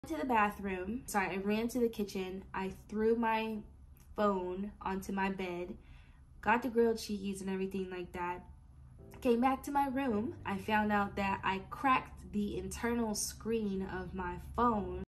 To the bathroom. Sorry, I ran to the kitchen. I threw my phone onto my bed, got the grilled cheese and everything like that. Came back to my room. I found out that I cracked the internal screen of my phone.